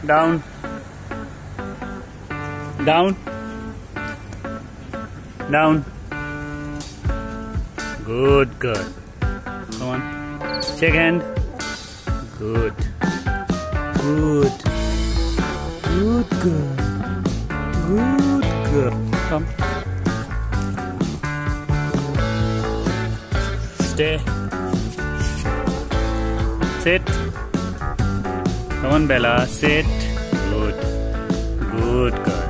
Down. Down. Down. Good girl. Come on. Shake hand. Good. Good. Good girl. Good girl. Come. Stay. Sit. Come on, Bella. Sit. Good. Good girl.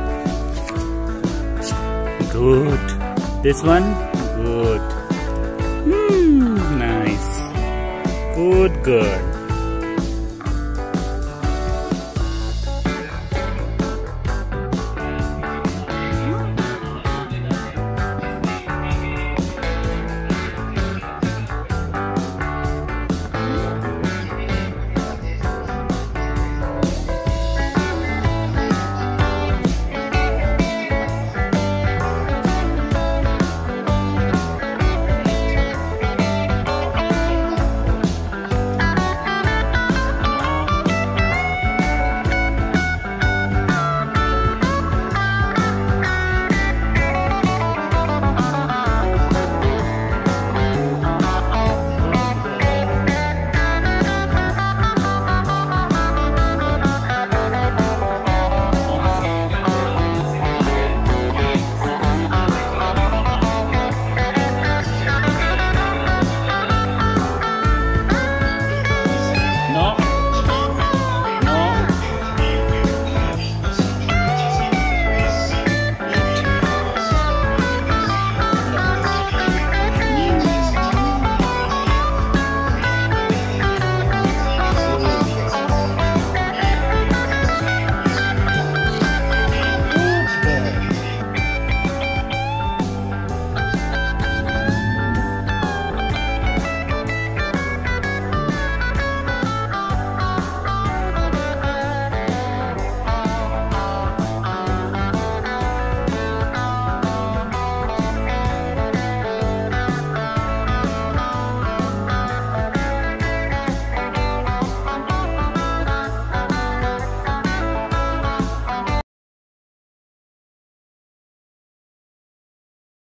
Good. This one? Good. Nice. Good girl.